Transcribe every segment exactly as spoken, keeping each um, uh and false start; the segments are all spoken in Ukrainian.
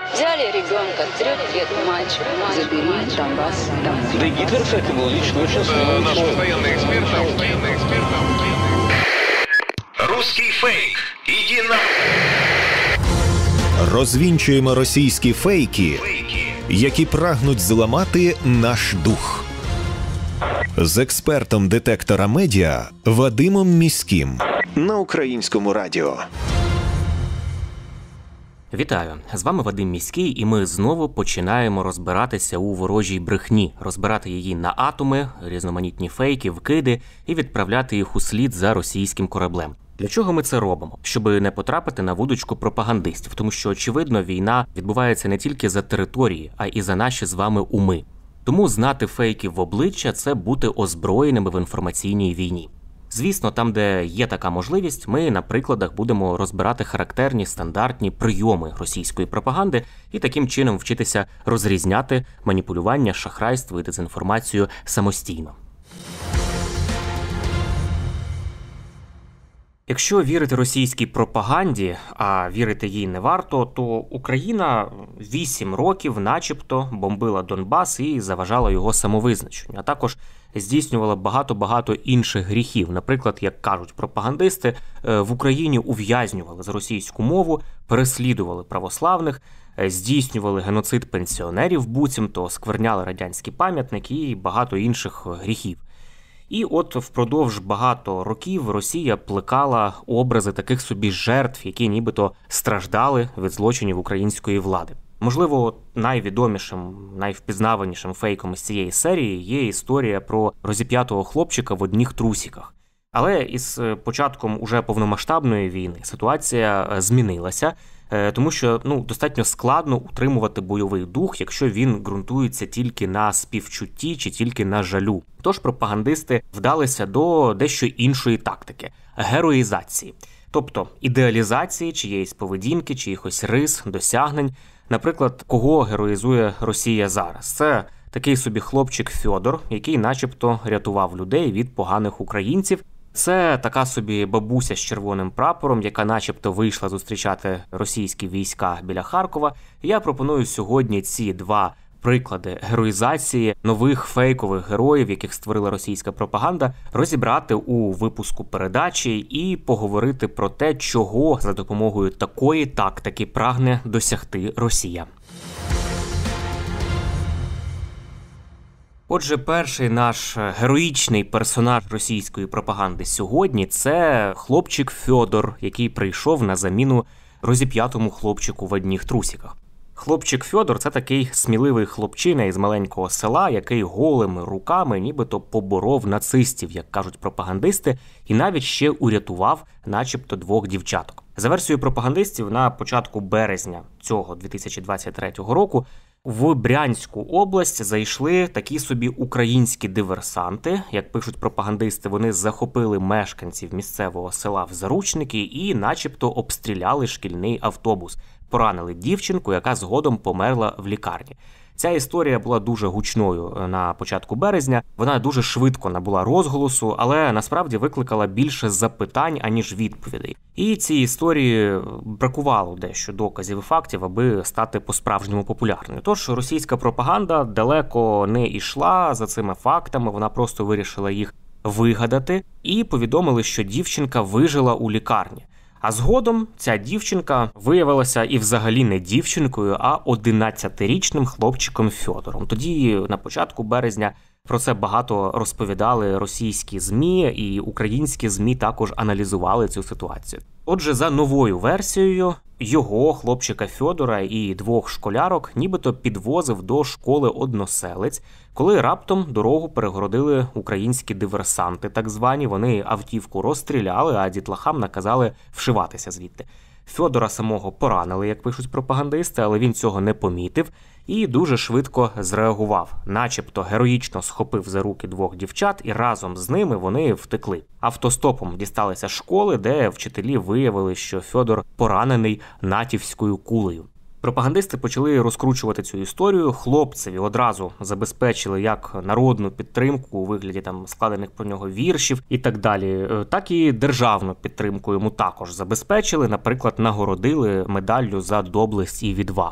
Взяли ребенка, трех лет мальчик, забери Донбасс. Да и Гитлер, кстати, был лично очень смелый Наш человек. постоянный эксперт, постоянный эксперт. Русский фейк. Иди на... Розвінчуємо російські фейки, які прагнуть зламати наш дух. З експертом детектора медіа Вадимом Міським на Українському радіо. Вітаю! З вами Вадим Міський, і ми знову починаємо розбиратися у ворожій брехні, розбирати її на атоми, різноманітні фейки, вкиди і відправляти їх у слід за російським кораблем. Для чого ми це робимо? Щоби не потрапити на вудочку пропагандистів, тому що, очевидно, війна відбувається не тільки за території, а і за наші з вами уми. Тому знати фейки в обличчя – це бути озброєними в інформаційній війні. Звісно, там, де є така можливість, ми на прикладах будемо розбирати характерні стандартні прийоми російської пропаганди і таким чином вчитися розрізняти маніпулювання, шахрайство і дезінформацію самостійно. Якщо вірити російській пропаганді, а вірити їй не варто, то Україна вісім років начебто бомбила Донбас і заважала його самовизначенню, а також здійснювала багато-багато інших гріхів. Наприклад, як кажуть пропагандисти, в Україні ув'язнювали за російську мову, переслідували православних, здійснювали геноцид пенсіонерів буцімто, оскверняли радянські пам'ятники і багато інших гріхів. І от впродовж багато років Росія плекала образи таких собі жертв, які нібито страждали від злочинів української влади. Можливо, найвідомішим, найвпізнаванішим фейком із цієї серії є історія про розіп'ятого хлопчика в одних трусіках. Але із початком уже повномасштабної війни ситуація змінилася, тому що ну, достатньо складно утримувати бойовий дух, якщо він ґрунтується тільки на співчутті чи тільки на жалю. Тож пропагандисти вдалися до дещо іншої тактики – героїзації. Тобто ідеалізації чиєїсь поведінки, чиїхось рис, досягнень. Наприклад, кого героїзує Росія зараз? Це такий собі хлопчик Фьодор, який начебто рятував людей від поганих українців. Це така собі бабуся з червоним прапором, яка начебто вийшла зустрічати російські війська біля Харкова. Я пропоную сьогодні ці два приклади героїзації нових фейкових героїв, яких створила російська пропаганда, розібрати у випуску передачі і поговорити про те, чого за допомогою такої тактики прагне досягти Росія. Отже, перший наш героїчний персонаж російської пропаганди сьогодні – це хлопчик Фьодор, який прийшов на заміну розіп'ятому хлопчику в одних трусиках. Хлопчик Фьодор – це такий сміливий хлопчина із маленького села, який голими руками нібито поборов нацистів, як кажуть пропагандисти, і навіть ще урятував начебто двох дівчаток. За версією пропагандистів, на початку березня цього дві тисячі двадцять третього року в Брянську область зайшли такі собі українські диверсанти. Як пишуть пропагандисти, вони захопили мешканців місцевого села в заручники і начебто обстріляли шкільний автобус. Поранили дівчинку, яка згодом померла в лікарні. Ця історія була дуже гучною на початку березня, вона дуже швидко набула розголосу, але насправді викликала більше запитань, аніж відповідей. І цій історії бракувало дещо доказів і фактів, аби стати по-справжньому популярною. Тож російська пропаганда далеко не йшла за цими фактами, вона просто вирішила їх вигадати і повідомили, що дівчинка вижила у лікарні. А згодом ця дівчинка виявилася і взагалі не дівчинкою, а одинадцятирічним хлопчиком Фьодором. Тоді, на початку березня, про це багато розповідали російські ЗМІ, і українські ЗМІ також аналізували цю ситуацію. Отже, за новою версією, його, хлопчика Фьодора і двох школярок нібито підвозив до школи односелець, коли раптом дорогу перегородили українські диверсанти, так звані. Вони автівку розстріляли, а дітлахам наказали вшиватися звідти. Фьодора самого поранили, як пишуть пропагандисти, але він цього не помітив і дуже швидко зреагував. Начебто героїчно схопив за руки двох дівчат і разом з ними вони втекли. Автостопом дісталися школи, де вчителі виявили, що Фьодор поранений натівською кулею. Пропагандисти почали розкручувати цю історію, хлопцеві одразу забезпечили як народну підтримку у вигляді там складених про нього віршів і так далі, так і державну підтримку йому також забезпечили, наприклад, нагородили медаллю за доблесть і відвагу.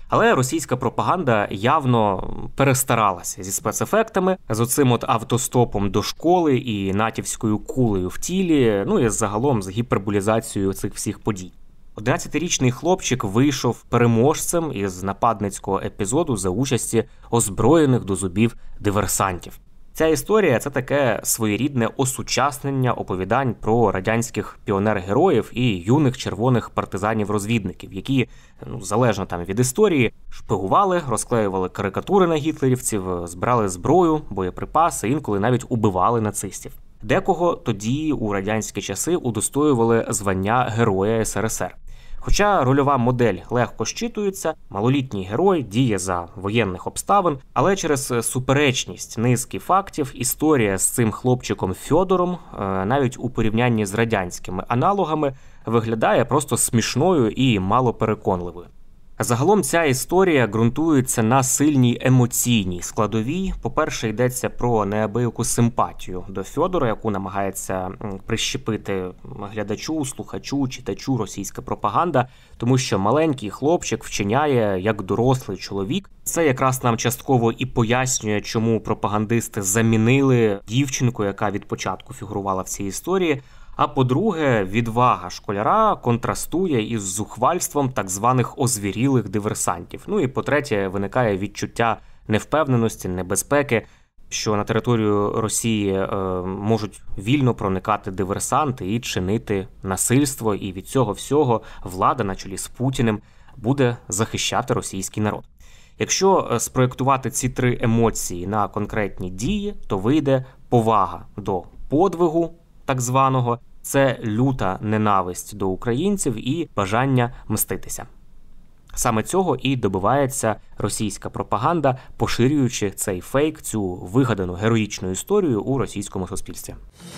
Але російська пропаганда явно перестаралася зі спецефектами, з оцим от автостопом до школи і натівською кулею в тілі, ну і загалом з гіперболізацією цих всіх подій. одинадцятирічний хлопчик вийшов переможцем із нападницького епізоду за участі озброєних до зубів диверсантів. Ця історія – це таке своєрідне осучаснення оповідань про радянських піонер-героїв і юних червоних партизанів-розвідників, які, ну, залежно там від історії, шпигували, розклеювали карикатури на гітлерівців, збирали зброю, боєприпаси, інколи навіть убивали нацистів. Декого тоді у радянські часи удостоювали звання Героя ес ер ес ер. Хоча рольова модель легко щитується, малолітній герой діє за воєнних обставин, але через суперечність низки фактів історія з цим хлопчиком Фьодором, навіть у порівнянні з радянськими аналогами, виглядає просто смішною і малопереконливою. Загалом ця історія ґрунтується на сильній емоційній складовій. По-перше, йдеться про неабияку симпатію до Фьодора, яку намагається прищепити глядачу, слухачу, читачу російська пропаганда, тому що маленький хлопчик вчиняє як дорослий чоловік. Це якраз нам частково і пояснює, чому пропагандисти замінили дівчинку, яка від початку фігурувала в цій історії. А по-друге, відвага школяра контрастує із зухвальством так званих озвірілих диверсантів. Ну і по-третє, виникає відчуття невпевненості, небезпеки, що на територію Росії е, можуть вільно проникати диверсанти і чинити насильство, і від цього всього влада на чолі з Путіним буде захищати російський народ. Якщо спроєктувати ці три емоції на конкретні дії, то вийде повага до подвигу, так званого, це люта ненависть до українців і бажання мститися. Саме цього і добивається російська пропаганда, поширюючи цей фейк, цю вигадану героїчну історію у російському суспільстві.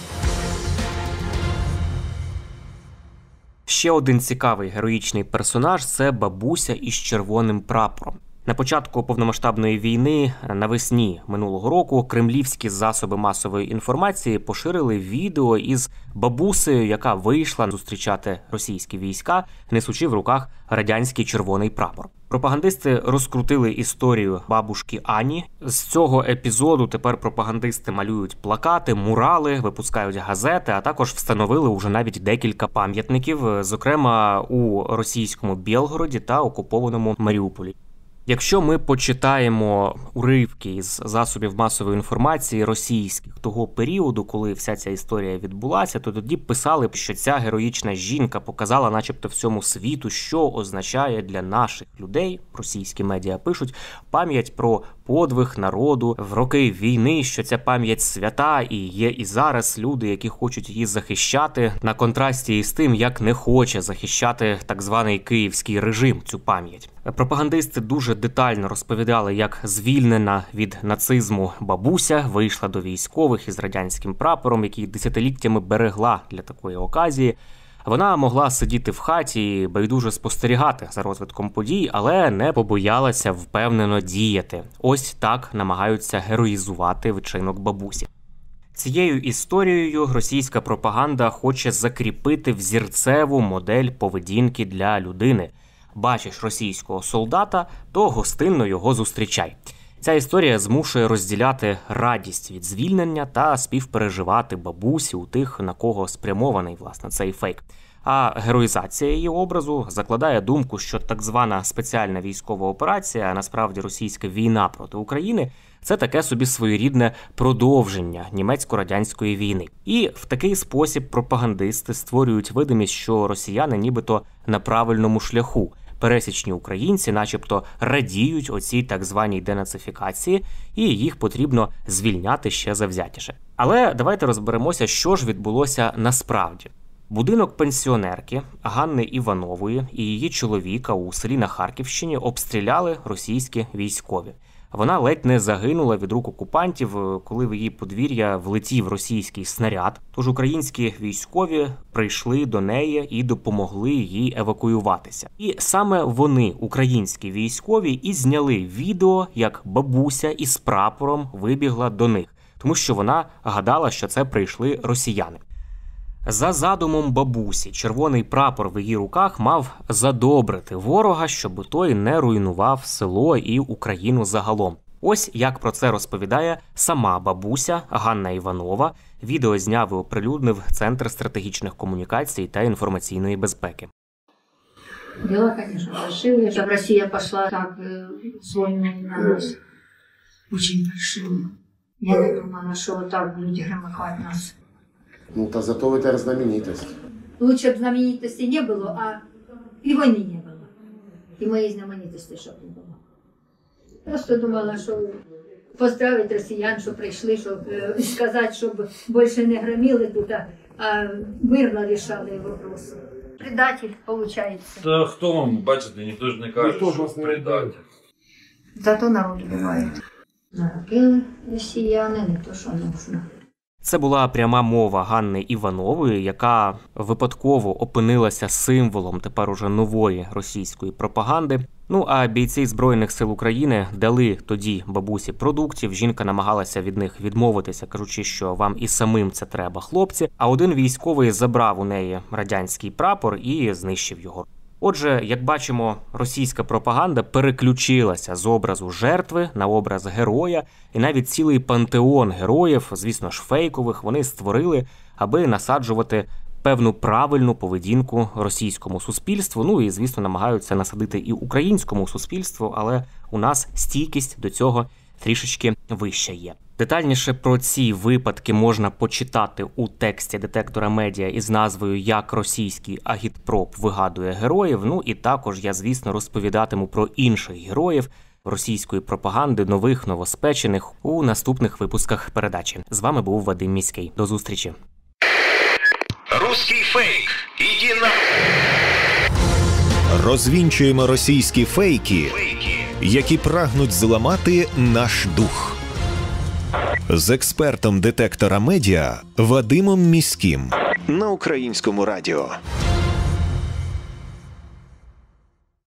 Ще один цікавий героїчний персонаж – це бабуся із червоним прапором. На початку повномасштабної війни, навесні минулого року, кремлівські засоби масової інформації поширили відео із бабусею, яка вийшла зустрічати російські війська, несучи в руках радянський червоний прапор. Пропагандисти розкрутили історію бабушки Ані. З цього епізоду тепер пропагандисти малюють плакати, мурали, випускають газети, а також встановили уже навіть декілька пам'ятників, зокрема у російському Білгороді та окупованому Маріуполі. Якщо ми почитаємо уривки із засобів масової інформації російських того періоду, коли вся ця історія відбулася, то тоді писали, що ця героїчна жінка показала начебто всьому світу, що означає для наших людей, російські медіа пишуть, пам'ять про подвиг народу в роки війни, що ця пам'ять свята і є і зараз люди, які хочуть її захищати, на контрасті із тим, як не хоче захищати так званий київський режим цю пам'ять. Пропагандисти дуже детально розповідали, як звільнена від нацизму бабуся вийшла до військових із радянським прапором, який десятиліттями берегла для такої оказії. Вона могла сидіти в хаті і байдуже спостерігати за розвитком подій, але не побоялася впевнено діяти. Ось так намагаються героїзувати вчинок бабусі. Цією історією російська пропаганда хоче закріпити взірцеву модель поведінки для людини. Бачиш російського солдата, то гостинно його зустрічай. Ця історія змушує розділяти радість від звільнення та співпереживати бабусі у тих, на кого спрямований, власне, цей фейк. А героїзація її образу закладає думку, що так звана спеціальна військова операція, а насправді російська війна проти України, це таке собі своєрідне продовження німецько-радянської війни. І в такий спосіб пропагандисти створюють видимість, що росіяни нібито на правильному шляху. Пересічні українці начебто радіють оцій так званій денацифікації, і їх потрібно звільняти ще завзятіше. Але давайте розберемося, що ж відбулося насправді. Будинок пенсіонерки Ганни Іванової і її чоловіка у селі на Харківщині обстріляли російські військові. Вона ледь не загинула від рук окупантів, коли в її подвір'я влетів російський снаряд. Тож українські військові прийшли до неї і допомогли їй евакуюватися. І саме вони, українські військові, і зняли відео, як бабуся із прапором вибігла до них, тому що вона гадала, що це прийшли росіяни. За задумом бабусі, червоний прапор в її руках мав задобрити ворога, щоб той не руйнував село і Україну загалом. Ось як про це розповідає сама бабуся Ганна Іванова. Відео зняв і оприлюднив Центр стратегічних комунікацій та інформаційної безпеки. Дела, конечно, большие. Чтобы Россия пошла так с войной на нас. Очень большие. Я не думала, что вот так будут громыхать нас. Ну, то зато вы теперь знаменитость. Лучше бы знаменитости не было, а и войны не было. И моей знаменитости, чтобы не было. Просто думала, что поздравить россиян, что пришли, чтобы сказать, чтобы больше не громили тут, а мирно решали вопросы. Предатель, получается. Та хто вам, бачите, ніхто ж не каже, Ніхто ж що вас не предатель. Зато народ убивает. Наробили росіяни, не то, що нужно. Це була пряма мова Ганни Іванової, яка випадково опинилася символом тепер уже нової російської пропаганди. Ну а бійці Збройних сил України дали тоді бабусі продуктів, жінка намагалася від них відмовитися, кажучи, що вам і самим це треба, хлопці. А один військовий забрав у неї радянський прапор і знищив його. Отже, як бачимо, російська пропаганда переключилася з образу жертви на образ героя, і навіть цілий пантеон героїв, звісно ж фейкових, вони створили, аби насаджувати певну правильну поведінку російському суспільству, ну і, звісно, намагаються насадити і українському суспільству, але у нас стійкість до цього трішечки вища є. Детальніше про ці випадки можна почитати у тексті детектора медіа із назвою «Як російський агітпроп вигадує героїв». Ну і також я, звісно, розповідатиму про інших героїв російської пропаганди, нових, новоспечених, у наступних випусках передачі. З вами був Вадим Міський. До зустрічі. Русский фейк. Иди на... Розвінчуємо російські фейки, які прагнуть зламати наш дух. З експертом детектора медіа Вадимом Міським на Українському радіо.